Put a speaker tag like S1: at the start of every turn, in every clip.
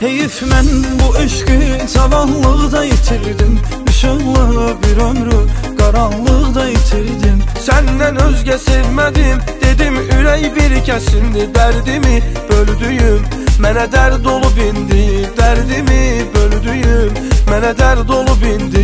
S1: Heyif mən bu eşqi cavanlıqda itirdim, Işıqlı bir ömrü qaranlıqda itirdim.
S2: Səndən özgə sevmədim, dedim ürək bir kəsindi. Dərdimi böldüyüm, mənə dərd olub indi. Dərdimi böldüyüm, mənə dərd olub indi.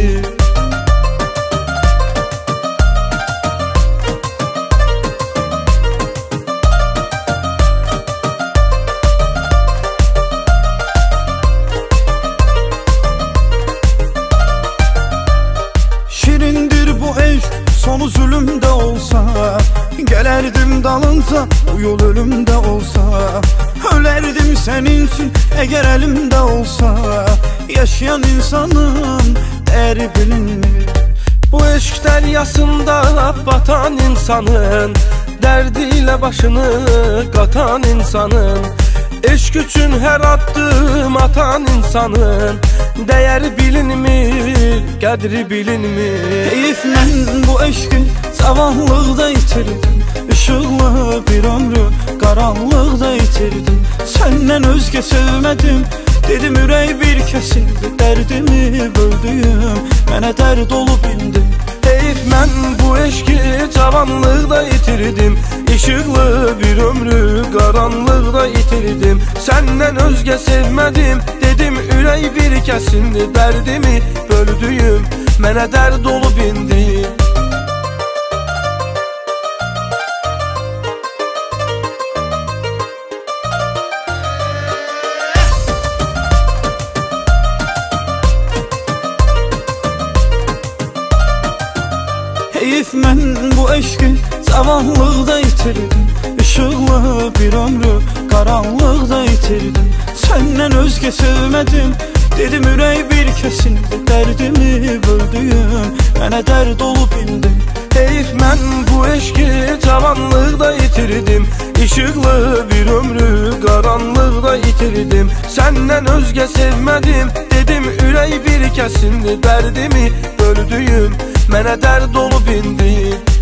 S1: Şirindir bu eşq, sonu zulümdə olsa, gələrdim dalınca, bu yol ölümdə olsa. Ölərdim sənin üçün, əgər əlimdə olsa. Yaşayan insanın dəyəri bilinmir.
S2: Bu eşq dəryasında batan insanın, dərdiyle başını qatan insanın, eşq üçün hər addım atan insanın dəyəri bilinmir, qədri bilinmir.
S1: Heyif mən bu eşqi cavanlıqda itirdim, Işıqlı bir ömrü qaranlıqda itirdim. Səndən özgə sevmədim, dedim ürək bir kəsildi. Dərdimi böldüyüm, mənə dərd olub indi.
S2: Heyif mən bu eşqi cavanlıqda itirdim, Işıqlı bir ömrü qaranlıqda itirdim. Səndən özgə sevmədim, dedim ürək bir kəsindi. Dərdimi böldüyüm, mənə dərd olub indi.
S1: Heyif mən bu eşqi cavanlıqda itirdim, Işıqlı bir ömrü qaranlıqda itirdim. Səndən özgə sevmədim, dedim ürək bir kəsildi. Dərdimi böldüyüm, mənə dərd olub indi.
S2: Heyif mən bu eşqi cavanlıqda itirdim, Işıqlı bir ömrü qaranlıqda itirdim. Səndən özgə sevmədim, dedim ürək bir kəsindi. Dərdimi böldüyüm, mənə dərd olub indi.